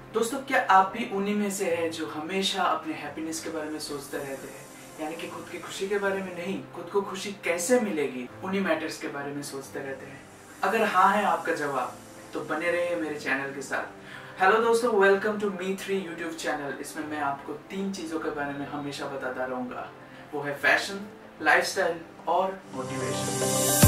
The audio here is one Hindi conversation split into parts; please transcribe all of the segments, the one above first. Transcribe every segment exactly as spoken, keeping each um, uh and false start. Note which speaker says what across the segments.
Speaker 1: दोस्तों, क्या आप भी उन्हीं में से है जो हमेशा अपने हैप्पीनेस के बारे में सोचते रहते हैं, यानी कि खुद की खुशी के बारे में नहीं, खुद को खुशी कैसे मिलेगी उन्हीं मैटर्स के बारे में सोचते रहते हैं? अगर हाँ है आपका जवाब तो बने रहिए मेरे चैनल के साथ। हेलो दोस्तों, welcome to me three YouTube channel. इसमें मैं आपको तीन चीज़ों के बारे में हमेशा बताता रहूँगा, वो है फैशन, लाइफस्टाइल और मोटिवेशन।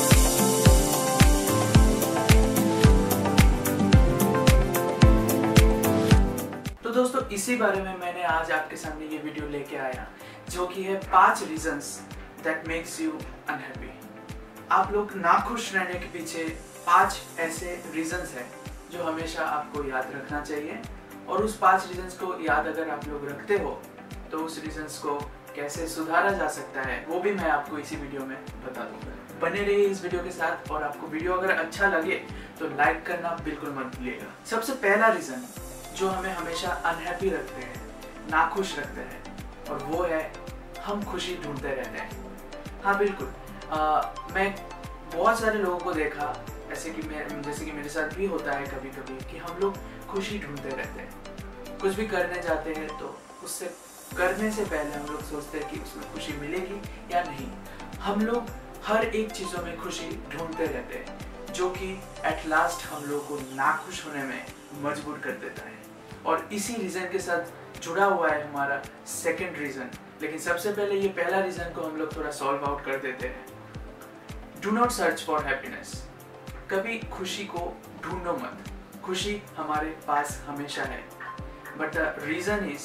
Speaker 1: तो दोस्तों, इसी बारे में मैंने आज आपके सामने ये वीडियो लेके आया, जो कि है पांच reasons that makes you unhappy. आप लोग नाखुश रहने के पीछे पांच ऐसे रीजंस हैं जो हमेशा आपको याद रखना चाहिए, और उस पांच रीजंस को याद अगर आप लोग रखते हो तो उस रीजंस को कैसे सुधारा जा सकता है वो भी मैं आपको इसी वीडियो में बता दूंगा। बने रहिए इस वीडियो के साथ, और आपको वीडियो अगर अच्छा लगे तो लाइक करना बिल्कुल मत भूलिएगा। सबसे पहला रीजन जो हमें हमेशा अनहैप्पी रखते हैं, नाखुश रखते हैं, और वो है हम खुशी ढूंढते रहते हैं। हाँ बिल्कुल, आ, मैं बहुत सारे लोगों को देखा, ऐसे कि मैं जैसे कि मेरे साथ भी होता है कभी कभी, कि हम लोग खुशी ढूंढते रहते हैं। कुछ भी करने जाते हैं तो उससे करने से पहले हम लोग सोचते हैं कि उसमें खुशी मिलेगी या नहीं। हम लोग हर एक चीज़ों में खुशी ढूंढते रहते हैं, जो कि एट लास्ट हम लोग को नाखुश होने में मजबूर कर देता है। और इसी रीज़न के साथ जुड़ा हुआ है हमारा सेकंड रीज़न। लेकिन सबसे पहले ये पहला रीज़न को हम लोग थोड़ा सॉल्व आउट कर देते हैं। Do not search for happiness. कभी खुशी को ढूंढो मत, खुशी हमारे पास हमेशा है, बट द रीज़न इज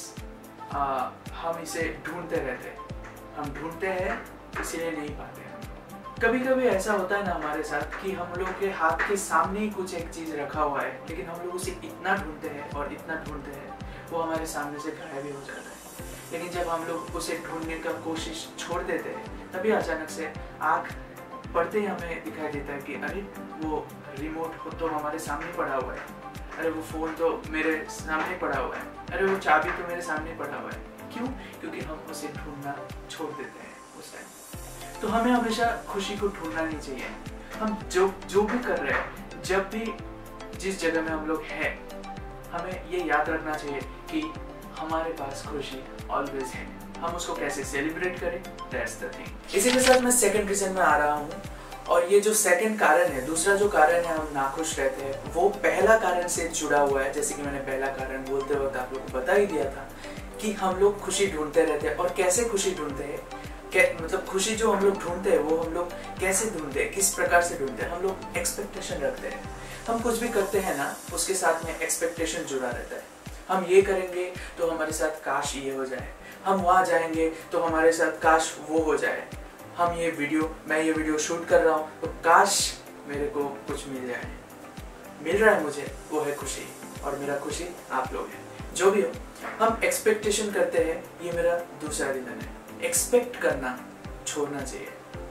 Speaker 1: हम इसे ढूंढते रहते हैं। हम ढूंढते हैं इसीलिए नहीं पाते हैं। कभी कभी ऐसा होता है ना हमारे साथ कि हम लोग के हाथ के सामने ही कुछ एक चीज़ रखा हुआ है, लेकिन हम लोग उसे इतना ढूंढते हैं और इतना ढूंढते हैं वो हमारे सामने से गायब भी हो जाता है। लेकिन जब हम लोग उसे ढूंढने का कोशिश छोड़ देते हैं, तभी अचानक से आँख पढ़ते ही हमें दिखाई देता है कि अरे वो रिमोट तो हमारे सामने पड़ा हुआ है, अरे वो फ़ोन तो मेरे सामने पड़ा हुआ है, अरे वो चाबी तो मेरे सामने पड़ा हुआ है। क्यों? क्योंकि हम उसे ढूंढना छोड़ देते हैं उस टाइम। तो हमें हमेशा खुशी को ढूंढना नहीं चाहिए। हम जो जो भी कर रहे हैं, जब भी जिस जगह में हम लोग हैं, हमें ये याद रखना चाहिए कि हमारे पास खुशी ऑलवेज है। हम उसको कैसे सेलिब्रेट करें, दैट्स द थिंग। इसी के साथ मैं सेकंड रीजन में आ रहा हूँ, और ये जो सेकंड कारण है, दूसरा जो कारण है हम नाखुश रहते हैं, वो पहला कारण से जुड़ा हुआ है। जैसे कि मैंने पहला कारण बोलते वक्त आप लोग को बता ही दिया था कि हम लोग खुशी ढूंढते रहते हैं। और कैसे खुशी ढूंढते हैं, मतलब खुशी जो हम लोग ढूंढते हैं वो हम लोग कैसे ढूंढते हैं, किस प्रकार से ढूंढते हैं? हम लोग एक्सपेक्टेशन रखते हैं। हम कुछ भी करते हैं ना, उसके साथ में एक्सपेक्टेशन जुड़ा रहता है। हम ये करेंगे तो हमारे साथ काश ये हो जाए, हम वहाँ जाएंगे तो हमारे साथ काश वो हो जाए, हम ये वीडियो मैं ये वीडियो शूट कर रहा हूँ तो काश मेरे को कुछ मिल जाए। मिल रहा है मुझे, वो है खुशी, और मेरा खुशी आप लोग हैं। जो भी हो, हम एक्सपेक्टेशन करते हैं। ये मेरा दूसरा रीजन है। एक्सपेक्ट करना छोड़ना चाहिए।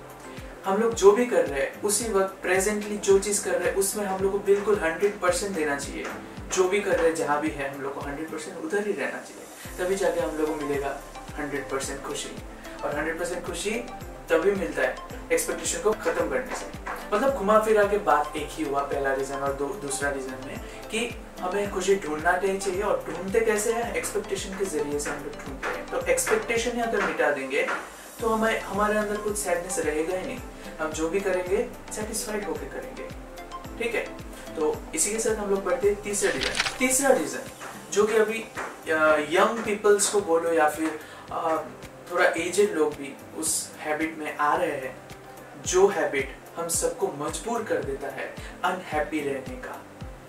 Speaker 1: हम लोग जो भी कर रहे हैं उसी वक्त प्रेजेंटली जो चीज़ कर रहे हैं उसमें हम लोग को बिल्कुल हंड्रेड परसेंट देना चाहिए। जो भी कर रहे हैं, जहाँ भी है, हम लोग को हंड्रेड परसेंट उधर ही रहना चाहिए। तभी जाके हम लोग को मिलेगा हंड्रेड परसेंट खुशी, और हंड्रेड परसेंट खुशी तभी मिलता है एक्सपेक्टेशन को खत्म करने से। मतलब घुमा फिरा के बात एक ही हुआ, पहला रीजन और दो, दूसरा रीजन में, कि हमें खुशी ढूंढना नहीं चाहिए। और ढूंढते कैसे हैं? एक्सपेक्टेशन के जरिए से हम लोग ढूंढते हैं। तो एक्सपेक्टेशन ही अगर मिटा देंगे तो हमें हमारे अंदर कुछ सैडनेस रहेगा ही नहीं। हम जो भी करेंगे सेटिस्फाइड होकर करेंगे। ठीक है, तो इसी के साथ हम लोग बढ़ते हैं तीसरा रीजन। तीसरा रीजन जो कि अभी यंग पीपल्स को बोलो या फिर आ, थोड़ा एजेड लोग भी उस हैबिट में आ रहे हैं, जो हैबिट हम सबको मजबूर कर देता है अनहैप्पी रहने का,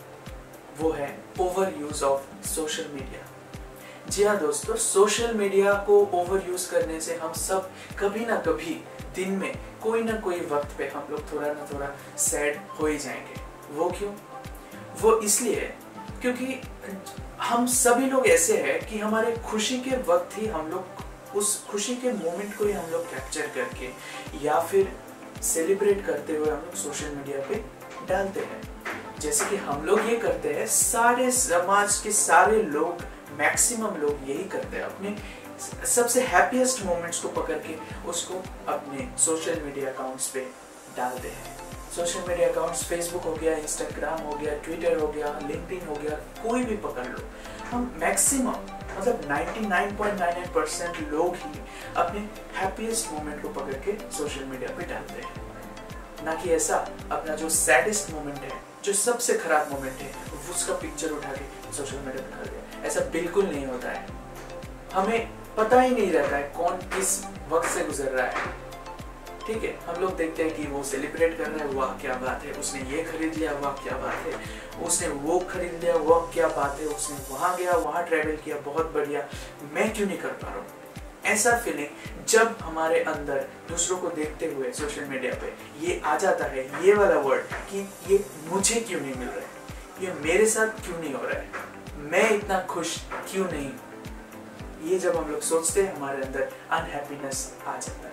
Speaker 1: वो है over use of social media. जी हाँ दोस्तों, सोशल मीडिया को ओवर यूज करने से हम सब कभी ना कभी दिन में कोई ना कोई वक्त पे हम लोग थोड़ा ना थोड़ा सैड हो ही जाएंगे। वो क्यों? वो इसलिए क्योंकि हम सभी लोग ऐसे हैं कि हमारे खुशी के वक्त ही हम लोग उस खुशी के मोमेंट को ही हम लोग कैप्चर करके या फिर सेलिब्रेट करते हुए हम लोग सोशल मीडिया पे डालते हैं। जैसे कि हम लोग ये करते हैं, सारे समाज के सारे लोग, मैक्सिमम लोग यही करते हैं। अपने सबसे हैप्पीएस्ट मोमेंट्स को पकड़ के उसको अपने सोशल मीडिया अकाउंट्स पे डालते हैं। सोशल मीडिया अकाउंट्स फेसबुक हो गया, इंस्टाग्राम हो गया, ट्विटर हो गया, लिंक्डइन हो गया, कोई भी पकड़ लो, हम मैक्सिमम मतलब निन्यानवे पॉइंट नाइन नाइन परसेंट लोग ही अपने हैप्पीएस्ट मोमेंट को पकड़ के सोशल मीडिया पे डालते हैं, ना कि ऐसा अपना जो सैडेस्ट मोमेंट है, जो सबसे खराब मोमेंट है, उसका पिक्चर उठा के सोशल मीडिया पे डाल दे। ऐसा बिल्कुल नहीं होता है। हमें पता ही नहीं रहता है कौन किस वक्त से गुजर रहा है। ठीक है, हम लोग देखते हैं कि वो सेलिब्रेट कर रहा है, वाह क्या बात है, उसने ये खरीद लिया, वाह क्या बात है, उसने वो खरीद लिया, वाह क्या बात है, उसने वहां गया, वहां ट्रैवल किया, बहुत बढ़िया, मैं क्यों नहीं कर पा रहा हूँ। ऐसा फीलिंग जब हमारे अंदर दूसरों को देखते हुए सोशल मीडिया पे ये आ जाता है, ये वाला वर्ड कि ये मुझे क्यों नहीं मिल रहा है, ये मेरे साथ क्यों नहीं हो रहा है, मैं इतना खुश क्यों नहीं, ये जब हम लोग सोचते हैं हमारे अंदर अनहैप्पीनेस आ जाता है।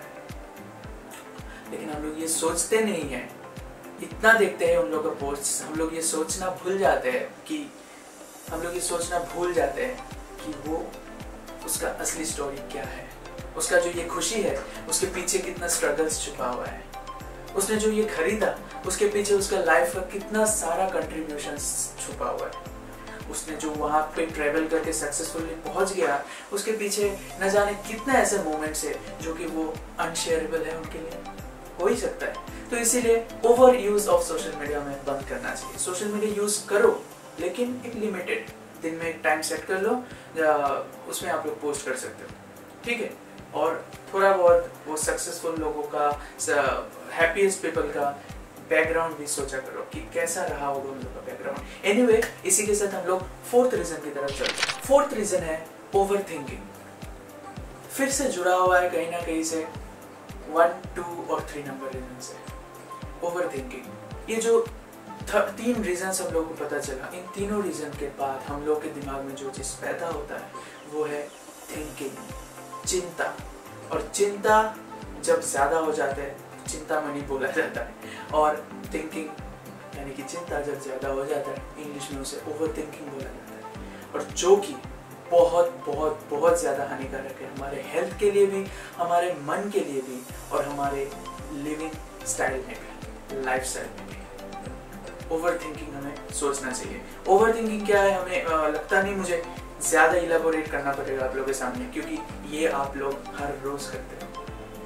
Speaker 1: लेकिन हम लोग ये सोचते नहीं है, इतना देखते हैं उन लोगों का पोस्ट, हम लोग ये सोचना भूल जाते हैं कि हम लोग ये सोचना भूल जाते हैं कि वो उसका असली स्टोरी क्या है, उसका जो ये खुशी है उसके पीछे कितना स्ट्रगल्स छुपा हुआ है, उसने जो ये खरीदा उसके पीछे उसका लाइफ का कितना सारा कंट्रीब्यूशन छुपा हुआ है, उसने जो वहां पे ट्रेवल करके सक्सेसफुली पहुंच गया उसके पीछे न जाने कितने ऐसे मोमेंट्स है जो कि वो अनशेयरेबल है उनके लिए, हो ही सकता है। तो इसीलिए over use of social media में बंद करना चाहिए। सोशल मीडिया यूज करो लेकिन एक लिमिटेड, दिन में एक टाइम सेट कर लो, उसमें आप लोग पोस्ट कर सकते हो, ठीक है। और थोड़ा बहुत वो सक्सेसफुल लोगों का, हैप्पीएस्ट पीपल का बैकग्राउंड भी सोचा करो कि कैसा रहा होगा उन लोगों का बैकग्राउंड। एनीवे, इसी के साथ हम लोग फोर्थ रीजन की तरफ चलते हैं। फोर्थ रीजन है ओवर थिंकिंग। फिर से जुड़ा हुआ है कहीं ना कहीं से वन, टू और थ्री नंबर रीजन से। ओवर थिंकिंग, ये जो तीन रीजन हम लोग को पता चला, इन तीनों रीजन के बाद हम लोग के दिमाग में जो चीज पैदा होता है वो है थिंकिंग, चिंता। और चिंता जब ज्यादा हो जाता है चिंता मनी बोला जाता है, और थिंकिंग यानी कि चिंता जब ज्यादा हो जाता है इंग्लिश में उसे ओवर थिंकिंग बोला जाता है, और जो कि बहुत बहुत बहुत ज्यादा हानिकारक है हमारे हेल्थ के लिए भी, हमारे मन के लिए भी, और हमारे लिविंग स्टाइल में भी, लाइफ स्टाइल में भी। ओवर थिंकिंग हमें सोचना चाहिए। ओवर थिंकिंग क्या है हमें आ, लगता नहीं मुझे ज्यादा इलेबोरेट करना पड़ेगा आप लोगों के सामने, क्योंकि ये आप लोग हर रोज करते हैं।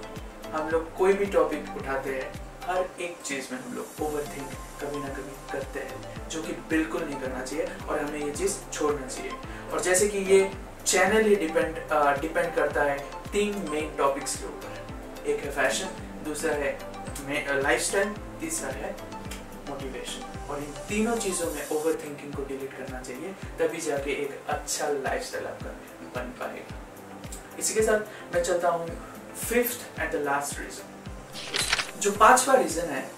Speaker 1: हम लोग कोई भी टॉपिक उठाते हैं, हर एक चीज में हम लोग ओवर थिंक कभी ना कभी करते हैं, जो कि बिल्कुल नहीं करना चाहिए और हमें ये चीज छोड़ना चाहिए। और जैसे कि ये चैनल ही डिपेंड डिपेंड करता है तीन मेन टॉपिक्स के ऊपर, एक है फैशन, दूसरा है लाइफस्टाइल, तीसरा है मोटिवेशन। और इन तीनों चीजों में ओवर थिंकिंग को डिलीट करना चाहिए, तभी जाके एक अच्छा लाइफस्टाइल आपका बन पाएगा। इसी के साथ मैं चलता हूँ fifth and the last reason. जो पांचवा रीजन है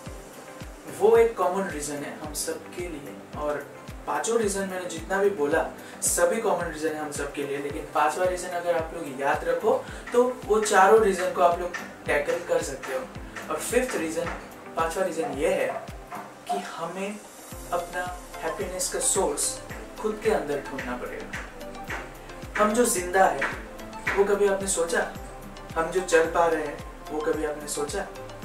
Speaker 1: वो एक कॉमन रीजन है हम सबके लिए, और पांचों रीजन मैंने जितना भी बोला सभी कॉमन रीजन है हम सबके लिए, लेकिन पांचवा रीजन अगर आप लोग याद रखो तो वो चारों रीजन को आप लोग टैकल कर सकते हो। और फिफ्थ रीजन, पांचवा रीजन ये है कि हमें अपना हैप्पीनेस का सोर्स खुद के अंदर ढूंढना पड़ेगा। हम जो जिंदा है वो कभी आपने सोचा? हम जो चल पा रहे हैं वो कभी आपने सोचा?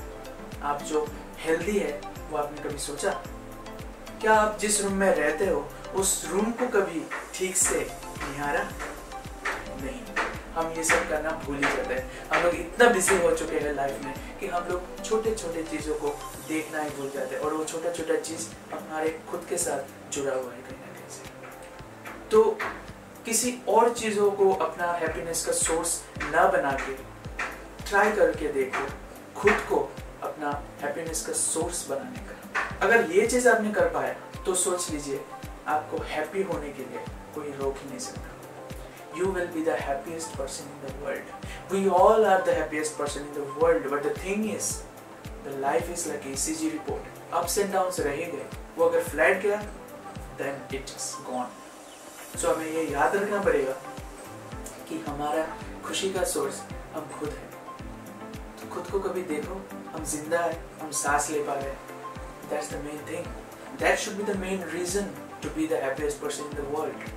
Speaker 1: आप जो हेल्दी है वो आपने कभी सोचा? क्या आप जिस रूम में रहते हो उस रूम को कभी ठीक से निहारा? नहीं, हम ये सब करना भूल ही जाते हैं। हम लोग इतना बिजी हो चुके हैं लाइफ में कि हम लोग छोटे छोटे चीजों को देखना ही भूल जाते हैं, और वो छोटा छोटा चीज हमारे खुद के साथ जुड़ा हुआ है कहीं ना कहीं से। तो किसी और चीजों को अपना हैप्पीनेस का सोर्स ना बना के ट्राई करके देखो खुद को अपना हैप्पीनेस का सोर्स बनाने का। अगर ये चीज आपने कर पाया तो सोच लीजिए आपको हैप्पी होने के लिए कोई रोक ही नहीं सकता। You will be the happiest person in the world. We all are the happiest person in the world. But the thing is, the life is like E C G report. Ups and downs रहेंगे। वो अगर फ्लैट गया, then it's gone. So हमें ये याद रखना पड़ेगा कि हमारा खुशी का सोर्स हम खुद हैं। तो खुद को कभी देखो, हम जिंदा हैं, हम सांस ले पा रहे हैं। That's the main thing. That should be the main reason to be the happiest person in the world.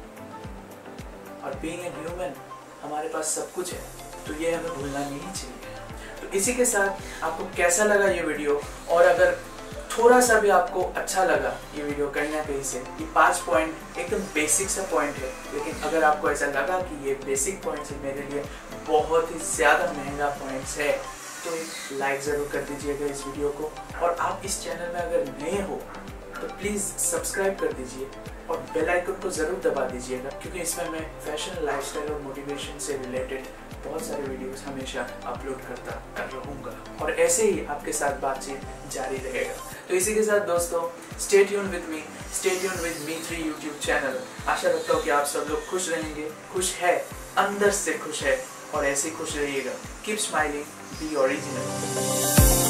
Speaker 1: और being a human, हमारे पास सब कुछ है, तो ये हमें भूलना नहीं चाहिए। तो इसी के साथ आपको कैसा लगा ये वीडियो, और अगर थोड़ा सा भी आपको अच्छा लगा ये वीडियो कहीं ना कहीं से, ये पांच पॉइंट एकदम बेसिक सा पॉइंट है, लेकिन अगर आपको ऐसा लगा कि ये बेसिक पॉइंट्स मेरे लिए बहुत ही ज़्यादा महंगा पॉइंट्स है, तो एक लाइक ज़रूर कर दीजिएगा इस वीडियो को। और आप इस चैनल में अगर नए हो तो प्लीज़ सब्सक्राइब कर दीजिए और बेल आइकन को ज़रूर दबा दीजिएगा, क्योंकि इसमें मैं फैशन, लाइफस्टाइल और मोटिवेशन से रिलेटेड बहुत सारे वीडियोस हमेशा अपलोड करता कर रहूँगा और ऐसे ही आपके साथ बातचीत जारी रहेगा। तो इसी के साथ दोस्तों, stay tune with me, stay tune with me three YouTube channel. आशा रखता हूँ कि आप सब लोग खुश रहेंगे, खुश है, अंदर से खुश है और ऐसे ही खुश रहिएगा। Keep smiling, be original.